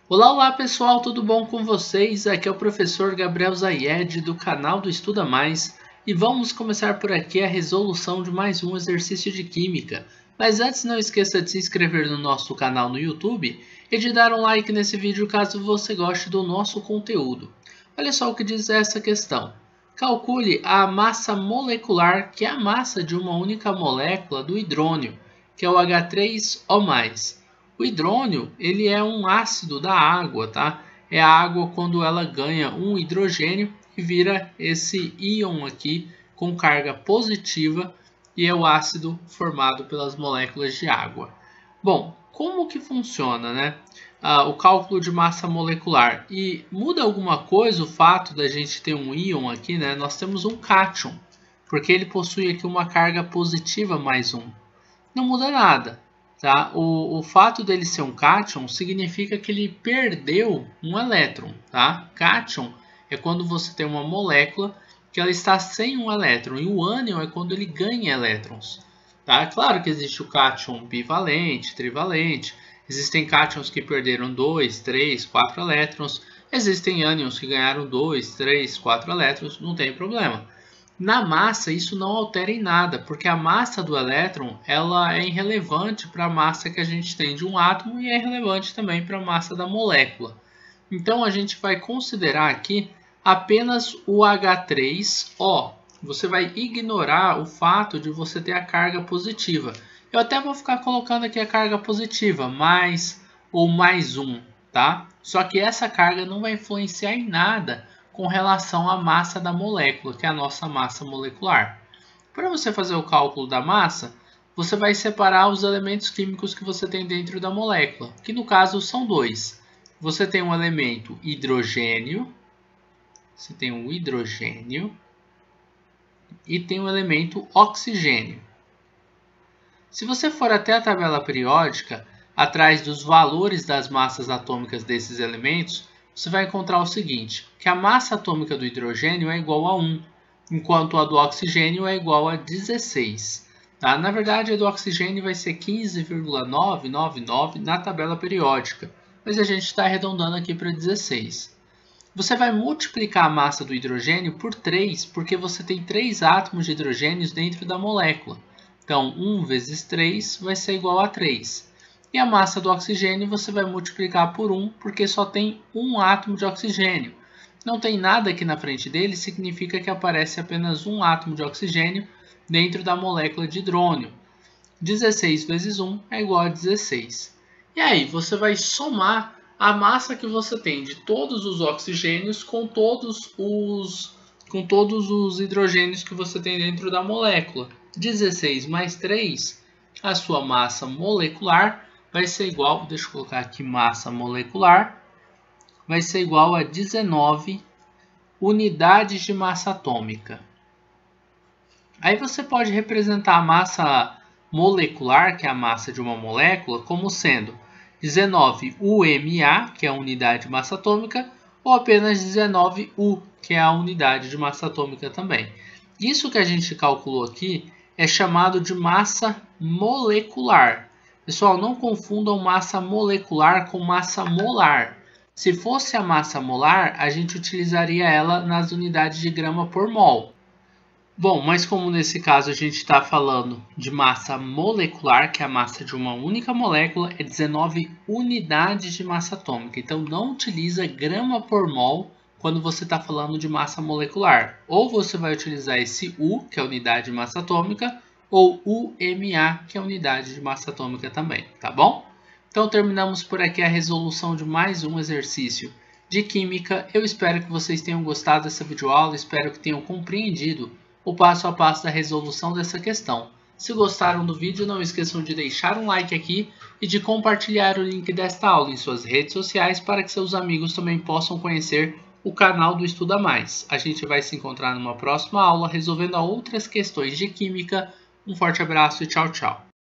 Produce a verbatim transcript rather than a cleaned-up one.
Olá, olá pessoal, tudo bom com vocês? Aqui é o professor Gabriel Zayed do canal do Estuda Mais e vamos começar por aqui a resolução de mais um exercício de Química. Mas antes não esqueça de se inscrever no nosso canal no YouTube e de dar um like nesse vídeo caso você goste do nosso conteúdo. Olha só o que diz essa questão. Calcule a massa molecular, que é a massa de uma única molécula do hidrônio, que é o H três O mais. O hidrônio, ele é um ácido da água, tá? É a água quando ela ganha um hidrogênio e vira esse íon aqui com carga positiva e é o ácido formado pelas moléculas de água. Bom, como que funciona, né? Ah, o cálculo de massa molecular. E muda alguma coisa o fato da gente ter um íon aqui, né? Nós temos um cátion, porque ele possui aqui uma carga positiva mais um. Não muda nada. Tá? O, o fato dele ser um cátion significa que ele perdeu um elétron. Tá? Cátion é quando você tem uma molécula que ela está sem um elétron. E o ânion é quando ele ganha elétrons. Tá? Claro que existe o cátion bivalente, trivalente. Existem cátions que perderam dois, três, quatro elétrons. Existem ânions que ganharam dois, três, quatro elétrons. Não tem problema. Na massa, isso não altera em nada, porque a massa do elétron ela é irrelevante para a massa que a gente tem de um átomo e é irrelevante também para a massa da molécula. Então, a gente vai considerar aqui apenas o H três O. Você vai ignorar o fato de você ter a carga positiva. Eu até vou ficar colocando aqui a carga positiva, mais ou mais um, tá? Só que essa carga não vai influenciar em nada com relação à massa da molécula, que é a nossa massa molecular. Para você fazer o cálculo da massa, você vai separar os elementos químicos que você tem dentro da molécula, que no caso são dois. Você tem um elemento hidrogênio, você tem um hidrogênio e tem um elemento oxigênio. Se você for até a tabela periódica, atrás dos valores das massas atômicas desses elementos, você vai encontrar o seguinte, que a massa atômica do hidrogênio é igual a um, enquanto a do oxigênio é igual a dezesseis. Tá? Na verdade, a do oxigênio vai ser quinze vírgula novecentos e noventa e nove na tabela periódica, mas a gente está arredondando aqui para dezesseis. Você vai multiplicar a massa do hidrogênio por três, porque você tem três átomos de hidrogênios dentro da molécula. Então, um vezes três vai ser igual a três. E a massa do oxigênio você vai multiplicar por um, porque só tem um átomo de oxigênio. Não tem nada aqui na frente dele, significa que aparece apenas um átomo de oxigênio dentro da molécula de hidrônio. dezesseis vezes um é igual a dezesseis. E aí, você vai somar a massa que você tem de todos os oxigênios com todos os, com todos os hidrogênios que você tem dentro da molécula. dezesseis mais três, a sua massa molecular, vai ser igual, deixa eu colocar aqui massa molecular, vai ser igual a dezenove unidades de massa atômica. Aí você pode representar a massa molecular, que é a massa de uma molécula, como sendo dezenove U M A, que é a unidade de massa atômica, ou apenas dezenove U, que é a unidade de massa atômica também. Isso que a gente calculou aqui é chamado de massa molecular. Pessoal, não confundam massa molecular com massa molar. Se fosse a massa molar, a gente utilizaria ela nas unidades de grama por mol. Bom, mas como nesse caso a gente está falando de massa molecular, que é a massa de uma única molécula, é dezenove unidades de massa atômica. Então, não utiliza grama por mol quando você está falando de massa molecular. Ou você vai utilizar esse U, que é a unidade de massa atômica, ou U M A, que é a unidade de massa atômica também, tá bom? Então terminamos por aqui a resolução de mais um exercício de Química. Eu espero que vocês tenham gostado dessa videoaula, espero que tenham compreendido o passo a passo da resolução dessa questão. Se gostaram do vídeo, não esqueçam de deixar um like aqui e de compartilhar o link desta aula em suas redes sociais para que seus amigos também possam conhecer o canal do Estuda Mais. A gente vai se encontrar numa próxima aula resolvendo outras questões de Química. Um forte abraço e tchau, tchau.